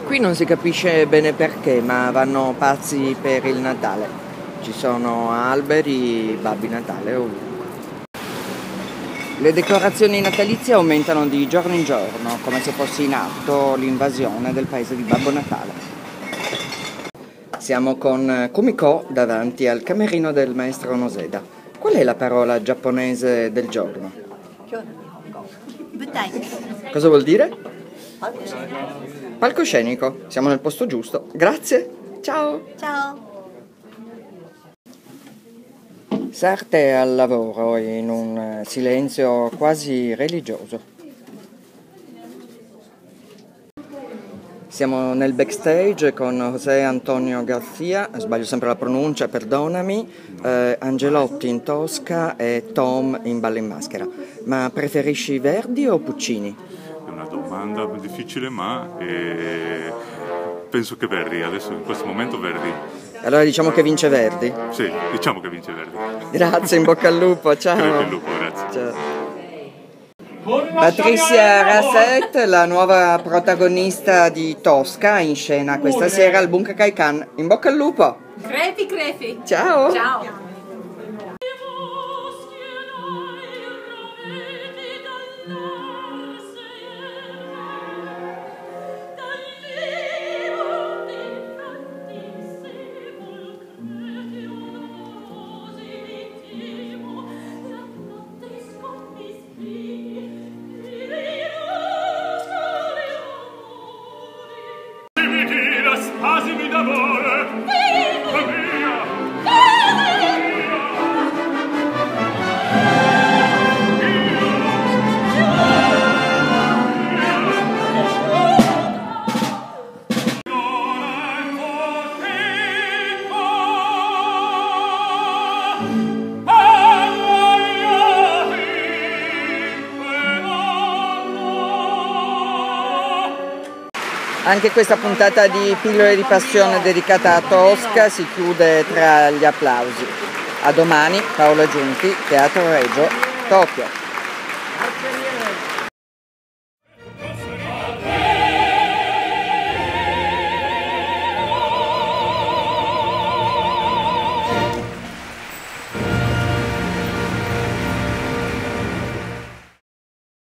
Qui non si capisce bene perché, ma vanno pazzi per il Natale. Ci sono alberi, Babbi Natale ovunque. Le decorazioni natalizie aumentano di giorno in giorno, come se fosse in atto l'invasione del paese di Babbo Natale. Siamo con Kumiko davanti al camerino del maestro Noseda. Qual è la parola giapponese del giorno? Butai. Cosa vuol dire? Palcoscenico. Siamo nel posto giusto. Grazie. Ciao. Ciao. Sartre è al lavoro in un silenzio quasi religioso. Siamo nel backstage con José Antonio Garcia, sbaglio sempre la pronuncia, perdonami, Angelotti in Tosca e Tom in Balla in Maschera. Ma preferisci Verdi o Puccini? È una domanda difficile, ma penso che Verdi, adesso in questo momento Verdi. Allora diciamo che vince Verdi? Sì, diciamo che vince Verdi. Grazie, in bocca al lupo, ciao. Crepi il lupo, grazie. Ciao. Patricia Rasset, la nuova protagonista di Tosca, in scena questa sera al Bunkakai Kan. In bocca al lupo! Crepi, crepi. Ciao! Ciao. Spasimi d'amore, via! Anche questa puntata di Pillole di Passione dedicata a Tosca si chiude tra gli applausi. A domani, Paola Giunti, Teatro Regio, Tokyo.